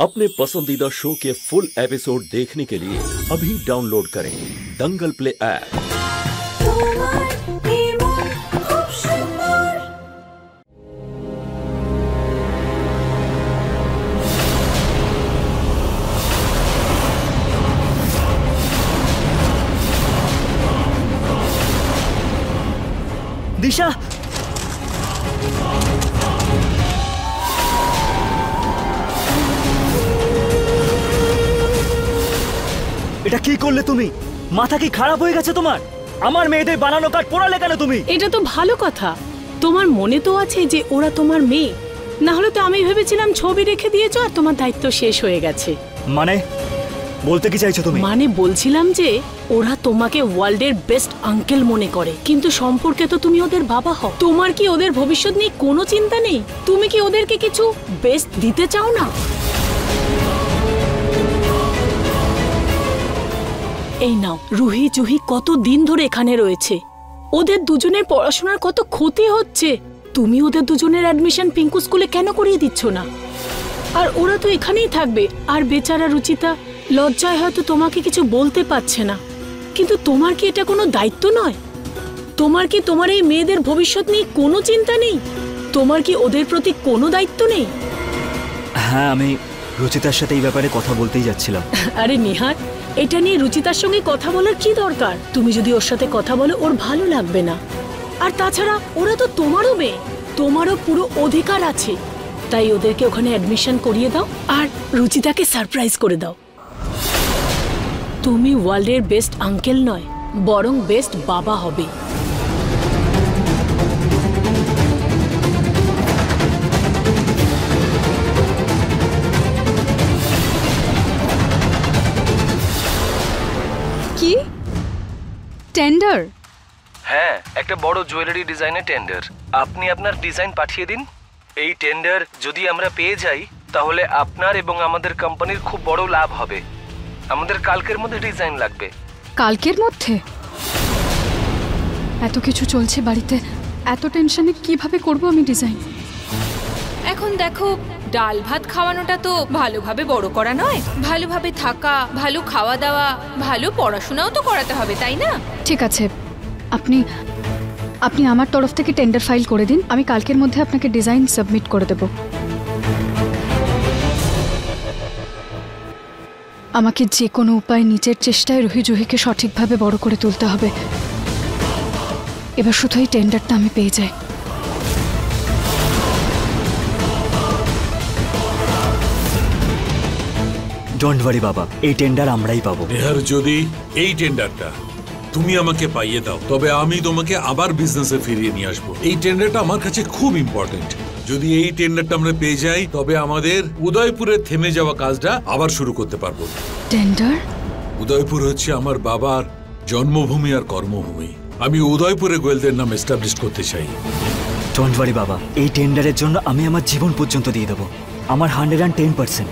अपने पसंदीदा शो के फुल एपिसोड देखने के लिए अभी डाउनलोड करें दंगल प्ले ऐप। दिशा, এটা কি করলে তুমি? মাথা কি খারাপ হয়ে গেছে তোমার? আমার মেয়েদের বানানো কাঠ পোড়ালে কেন তুমি? এটা তো ভালো কথা, তোমার মনে তো আছে যে ওরা তোমার মেয়ে, না হলে তো আমি ভেবেছিলাম ছবি রেখে দিয়েছো আর তোমার দায়িত্ব শেষ হয়ে গেছে। মানে বলতে কি চাইছো তুমি? মানে বলছিলাম যে ওরা তোমাকে ওয়ার্ল্ডের বেস্ট আঙ্কেল মনে করে, কিন্তু সম্পর্কে তো তুমি ওদের বাবা হও। তোমার কি ওদের ভবিষ্যৎ নিয়ে কোনো চিন্তা নেই? তুমি কি ওদেরকে কিছু বেস্ট দিতে চাও না? এই নাও, রুহি জুহি কত দিন ধরে এখানে রয়েছে, ওদের দুজনের পড়াশোনার কত ক্ষতি হচ্ছে, তুমি ওদের দুজনের অ্যাডমিশন পিঙ্কু স্কুলে কেন করিয়ে দিচ্ছ না? আর ওরা তো এখানেই থাকবে, আর বেচারা রুচিতা লজ্জায় হয়তো তোমাকে কিছু বলতে পারছে না, কিন্তু তোমার কি এটা কোনো দায়িত্ব নয়? তোমার কি তোমার এই মেয়েদের ভবিষ্যৎ নিয়ে কোনো চিন্তা নেই? তোমার কি ওদের প্রতি কোনো দায়িত্ব নেই? হ্যাঁ, আমি রুচিতার সাথে এই ব্যাপারে কথা বলতেই যাচ্ছিলাম। আরে নিহার, এটা নিয়ে রুচিতার সঙ্গে কথা বলার কি দরকার? তুমি যদি ওর সাথে কথা বলো ওর ভালো লাগবে না। আর তাছাড়া ওরা তো তোমারও মেয়ে, তোমারও পুরো অধিকার আছে, তাই ওদেরকে ওখানে অ্যাডমিশন করিয়ে দাও আর রুচিতাকে সারপ্রাইজ করে দাও। তুমি ওয়ার্ল্ডের বেস্ট আঙ্কেল নয়, বরং বেস্ট বাবা হবে। কি টেন্ডার? হ্যাঁ, একটা বড় জুয়েলারি ডিজাইনের টেন্ডার। আপনি আপনার ডিজাইন পাঠিয়ে দিন। এই টেন্ডার যদি আমরা পেয়ে যাই তাহলে আপনার এবং আমাদের কোম্পানির খুব বড় লাভ হবে। আমাদের কালকের মধ্যে ডিজাইন লাগবে। কালকের মধ্যে? এত কিছু চলছে বাড়িতে, এত টেনশনে কিভাবে করব আমি ডিজাইন? এখন দেখো, ডাল ভাত খাওয়ানোটা তো ভালোভাবে বড় করা নয়, ভালোভাবে থাকা, ভালো খাওয়া দাওয়া, ভালো পড়াশোনাও তো করাতে হবে, তাই না? ঠিক আছে, আপনি আপনি আমার তরফ থেকে টেন্ডার ফাইল করে দিন, আমি কালকের মধ্যে আপনাকে ডিজাইন সাবমিট করে দেব। আমাকে যে কোনো উপায় নিজের চেষ্টায় রুহি জুহিকে সঠিকভাবে বড় করে তুলতে হবে। এবার শুধু এই টেন্ডারটা আমি পেয়ে যাই। ডোন্ট ওয়ারি বাবা, এই টেন্ডার আমরাই পাবো। নেহার, যদি এই টেন্ডারটা তুমি আমাকে পাইয়ে দাও তবে আমি তোমাকে আবার বিজনেসে ফিরিয়ে নিয়ে আসবো। এই টেন্ডারটা আমার কাছে খুব ইম্পর্টেন্ট। যদি এই টেন্ডারটা আমরা পেয়ে যাই তবে আমাদের উদয়পুরে থেমে যাওয়া কাজটা আবার শুরু করতে পারবো। টেন্ডার? উদয়পুর হচ্ছে আমার বাবার জন্মভূমি আর কর্মভূমি। আমি উদয়পুরে গোয়েলদের নাম এস্টাবলিশ করতে চাই। ডোন্ট ওয়ারি বাবা, এই টেন্ডারের জন্য আমি আমার জীবন পর্যন্ত দিয়ে দেবো, আমার 110%।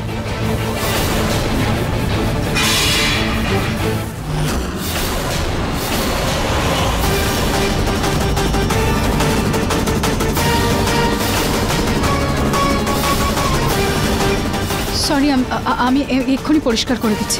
সরি, আমি এক্ষুনি পরিষ্কার করে দিচ্ছি।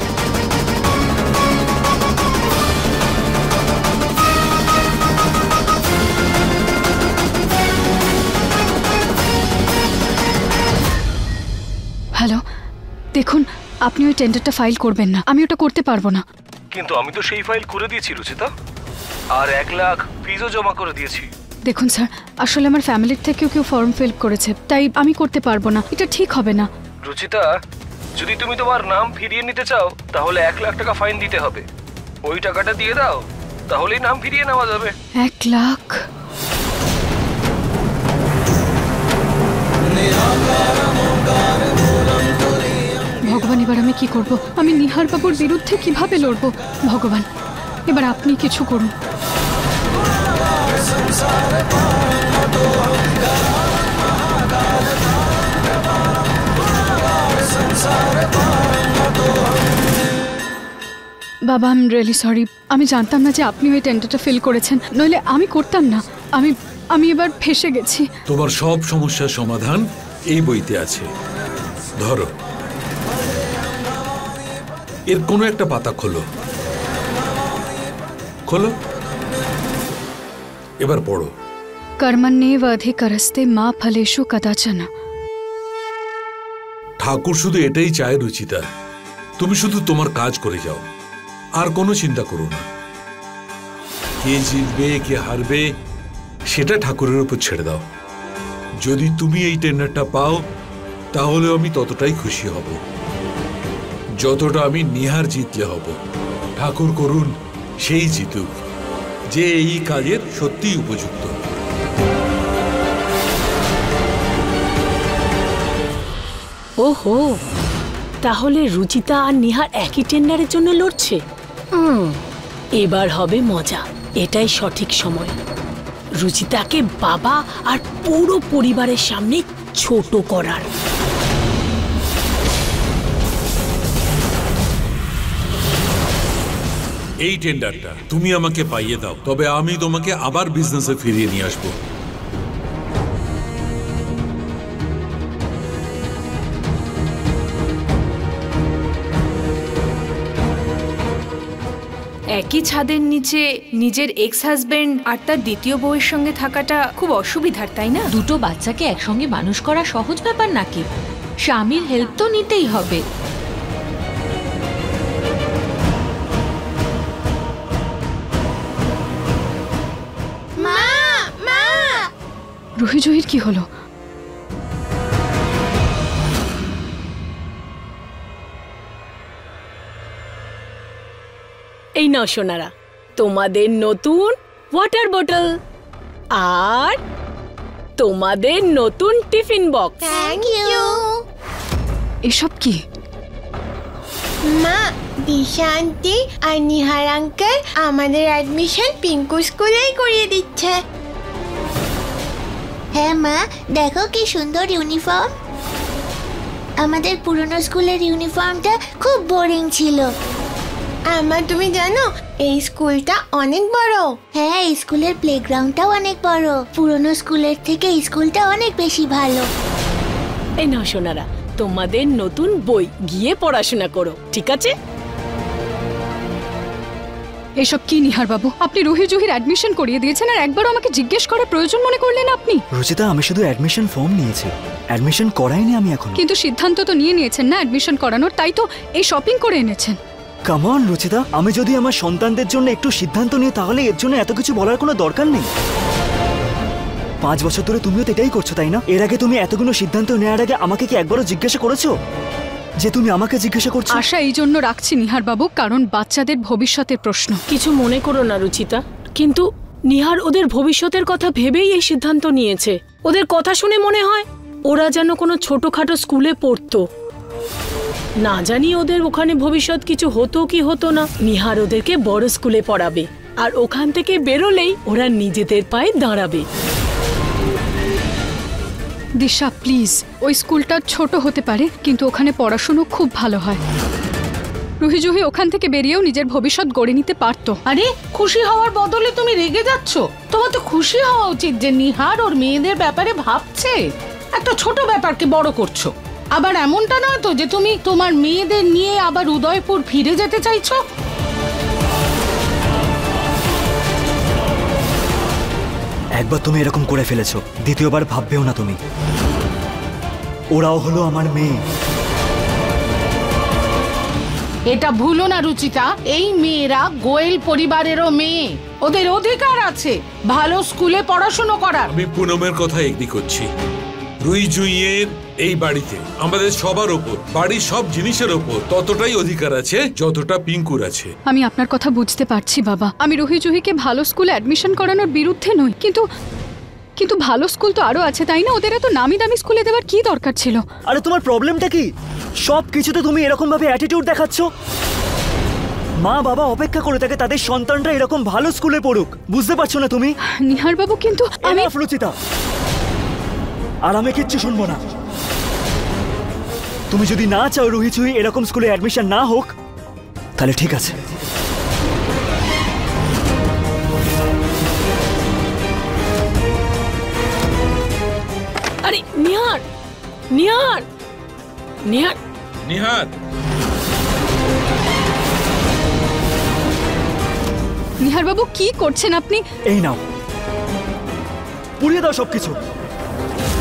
হ্যালো, দেখুন, আপনি ওই টেন্ডারটা ফাইল করবেন না, আমি ওটা করতে পারবো না। কিন্তু আমি তো সেই ফাইল করে দিয়েছি রুচিতা, আর 1 লাখ ফিজও জমা করে দিয়েছি। দেখুন স্যার, আসলে আমার ফ্যামিলির থেকেও কেউ ফর্ম ফিল করেছে, তাই আমি করতে পারবো না, এটা ঠিক হবে না। রুচিতা, যদি তুমি তোমার নাম ফিরিয়ে নিতে চাও তাহলে 1 লাখ টাকা ফাইন দিতে হবে। ওই টাকাটা দিয়ে দাও, তাহলেই নাম ফিরিয়ে নেওয়া যাবে। 1 লাখ? ভগবান, এবার আমি কি করব? আমি নিহার বাবুর বিরুদ্ধে কিভাবে লড়বো? ভগবান, এবার আপনি কিছু করুন। বাবা, আই এম রিয়েলি সরি, আমি জানতাম না যে আপনি ওই টেন্ডারটা ফিল করেছেন, নইলে আমি করতাম না। আমি এবার ফেসে গেছি। তোমার সব সমস্যার সমাধান এই বইতে আছে। ধরো, এর কোনো একটা পাতা খোলো। খোলো, এবার পড়ো। কর্মণ্যেব অধিকরস্তে মা ফলেষু কদাচন। ঠাকুর শুধু এটাই চায় রুচিতা, তুমি শুধু তোমার কাজ করে যাও, আর কোনো চিন্তা করো না। কে জিতবে কে হারবে সেটা ঠাকুরের উপর ছেড়ে দাও। যদি তুমি এই টেন্ডারটা পাও তাহলে আমি ততটাই খুশি হব যতটা আমি নিহার জিতলে হব। ঠাকুর করুন সেই জিতুক যে এই কাজের সত্যিই উপযুক্ত। ওহো, তাহলে রুচিতা আর নিহার একই টেন্ডারের জন্য লড়ছে। এবার হবে মজা। এটাই সঠিক সময় রুচিতাকে বাবা আর পুরো পরিবারের সামনে ছোট করার। এই টেন্ডারটা তুমি আমাকে পাইয়ে দাও, তবে আমি তোমাকে আবার বিজনেসে ফিরিয়ে নিয়ে আসবো। একই ছাদের নিচে নিজের এক্স হাজবেন্ড আর তার দ্বিতীয় বউয়ের সঙ্গে থাকাটা খুব অসুবিধার, তাই না? দুটো বাচ্চাকে একসঙ্গে মানুষ করা সহজ ব্যাপার নাকি? স্বামীর হেল্প তো নিতেই হবে। রুহি জহির কি হলো? এই নাও সোনারা, তোমাদের নতুন ওয়াটার বোতল আর তোমাদের নতুন টিফিন বক্স। Thank you. এসব কি? মা, দিশান্তি আর নিহার আঙ্কেল আমাদের অ্যাডমিশন পিঙ্কু স্কুলেই করিয়ে দিচ্ছে। হ্যাঁ মা, দেখো কি সুন্দর ইউনিফর্ম। আমাদের পুরনো স্কুলের ইউনিফর্মটা খুব বোরিং ছিল। আমার, তুমি জানো এই স্কুলটা অনেক বড়। হ্যাঁ, এই স্কুলের প্লেগ্রাউন্ডটাও অনেক বড়। পুরনো স্কুলের থেকে এই স্কুলটা অনেক বেশি ভালো। এই নাও সোনারা, তোমাদের নতুন বই, গিয়ে পড়াশোনা করো, ঠিক আছে? এসব কি নিহার বাবু? আপনি রুহি জহির অ্যাডমিশন করিয়ে দিয়েছেন আর একবারও আমাকে জিজ্ঞেস করার প্রয়োজন মনে করলেন আপনি? রুচিতা, আমি শুধু অ্যাডমিশন ফর্ম নিয়েছি, অ্যাডমিশন করাইনি আমি এখন। কিন্তু সিদ্ধান্ত তো নিয়ে নিয়েছেন না অ্যাডমিশন করানোর, তাই তো এই শপিং করে এনেছেন। কাম অন রুচিতা, আমি যদি আমার সন্তানদের জন্য একটু সিদ্ধান্ত নিই তাহলে এর জন্য এত কিছু বলার কোনো দরকার নেই। 5 বছর ধরে তুমিও তো এটাই করছো, তাই না? এর আগে তুমি এতগুলো সিদ্ধান্ত নেওয়ার আগে আমাকে কি একবারও জিজ্ঞাসা করেছো যে তুমি আমাকে জিজ্ঞাসা করছো? আশা এই জন্য রাখছি নিহার বাবু, কারণ বাচ্চাদের ভবিষ্যতের প্রশ্ন। কিছু মনে করো না রুচিতা, কিন্তু নিহার ওদের ভবিষ্যতের কথা ভেবেই এই সিদ্ধান্ত নিয়েছে। ওদের কথা শুনে মনে হয় ওরা যেন কোনো ছোটখাটো স্কুলে পড়তো। না জানি ওদের ওখানে ভবিষ্যৎ কিছু হতো কি হতো না। নিহার ওদেরকে বড় স্কুলে পড়াবে আর ওখান থেকে বেরোলেই ওরা নিজেদের পায়ে দাঁড়াবে। দিশা প্লিজ, ওই স্কুলটা ছোট হতে পারে কিন্তু ওখানে পড়াশুনো খুব ভালো হয়। রুহি জুহি ওখান থেকে বেরিয়েও নিজের ভবিষ্যৎ গড়ে নিতে পারতো। আরে, খুশি হওয়ার বদলে তুমি রেগে যাচ্ছ। তোমার তো খুশি হওয়া উচিত যে নিহার ওর মেয়েদের ব্যাপারে ভাবছে। একটা ছোট ব্যাপারকে বড় করছো। আবার এমনটা নয় তো যে তুমি তোমার মেয়েদের নিয়ে আবার উদয়পুর ফিরে যেতে চাইছো। একবার তুমি এরকম করে ফেলেছো, দ্বিতীয়বার ভাববেও না তুমি। ওরাও হলো আমার মেয়ে। এটা ভুলো না রুচিতা, এই মেয়েরা গোয়েল পরিবারেরও মেয়ে। ওদের অধিকার আছে ভালো স্কুলে পড়াশোনা করার। আমি পুনমের কথা এগ্রি করছি। রুই জুইয়ের এই বাড়িতে আমাদের সবার ওপর, বাড়ির সব জিনিসের ওপর ততটাই অধিকার আছে যতটা পিঙ্কুর আছে। আমি আপনার কথা বুঝতে পারছি বাবা। আমি রুহি জুহিকে ভালো স্কুলে অ্যাডমিশন করানোর বিরুদ্ধে নই, কিন্তু ভালো স্কুল তো আরো আছে, তাই না? ওদের এত নামি দামি স্কুলে দেওয়ার কি দরকার ছিল? আরে তোমার প্রবলেমটা কি? সব কিছুতে তুমি এরকম ভাবে অ্যাটিটিউড দেখাচ্ছ। মা বাবা অপেক্ষা করে থাকে তাদের সন্তানরা এরকম ভালো স্কুলে পড়ুক, বুঝতে পারছো না তুমি? নিহার বাবু, কিন্তু আমি রুচিতা, আর আমি কিচ্ছু শুনবো না। তুমি যদি না চাও রুহি জুহি এরকম স্কুলে অ্যাডমিশন না হোক, তাহলে ঠিক আছে। আরে নিহার, নিহার, নিহার নিহার, নিহার বাবু কি করছেন আপনি? এই নাও পুড়িয়ে দাও সবকিছু।